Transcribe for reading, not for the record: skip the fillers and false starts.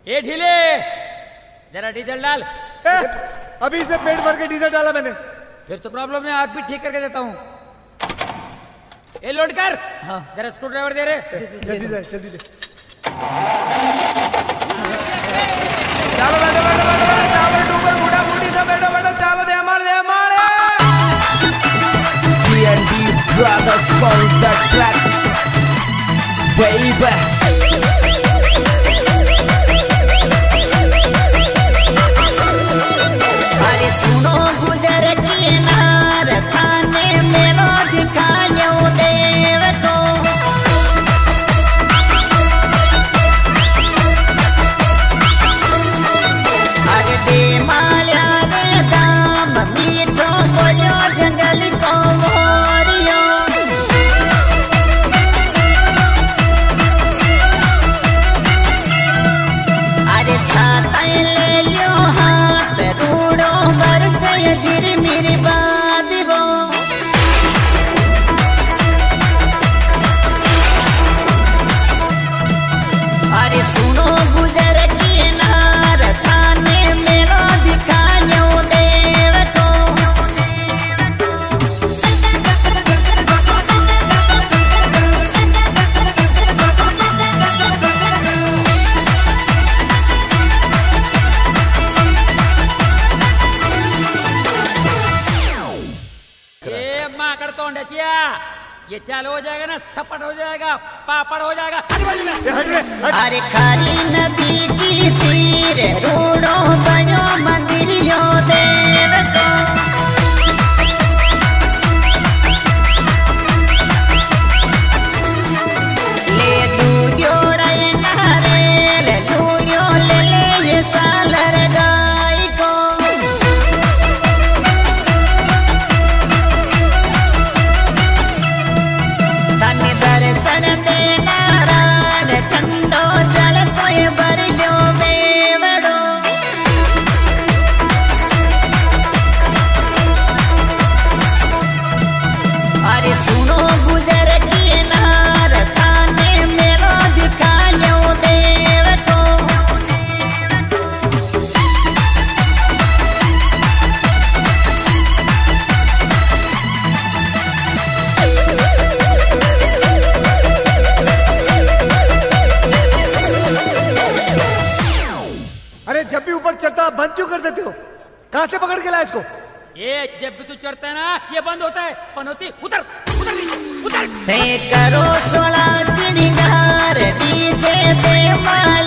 ए ढीले, जरा डीजल डाल। अभी इसने पेट भर के डीजल डाला मैंने। फिर तो प्रॉब्लम है, आप भी ठीक करके देता हूँ। ए लोड कर। हाँ। जरा स्क्रू ड्राइवर दे रहे। जल्दी दे, जल्दी दे। चलो बैठो बैठो बैठो, चावल डूबर बूढ़ा बूढ़ी सब बैठो बैठो, चावल दे हमारे D&D Brothers on the track, baby. अरे सुनो गुजर किनार थाने मेरा दिखा लो देव को। अरे दे माल्या रे दाम मीठो बोलो जंगल को मोरियो। अरे छाता ले लो हाथ रूड़ो बरस जिर मेरे बाद वो। अरे सुनो गुजर किनार थाने मेरा दिखा लो देव को। माकड़ तो अंडचिया, ये चालू हो जाएगा ना, सपट हो जाएगा, पापड़ हो जाएगा। अरे खारी नदी की तीर रोडो बनो मंदिर यो देव को। ले दूजो रे नारेल दूजो ले ले ये सालर गाय को। तने दर्शन दे नारायण ठंडो जल कोई बरलो बेवड़ो। अरे सुनो गुजर किनार थाने मेरा दिखा लो देव को। अरे जब भी ऊपर चढ़ता बंद क्यों कर देते हो? कहाँ से पकड़ के लाया इसको? ये जब भी तू चढ़ता है ना, ये बंद होता है। पनौती उतर उतर नीचे उतर। ते करो 16 श्रृंगार डीजे दे मार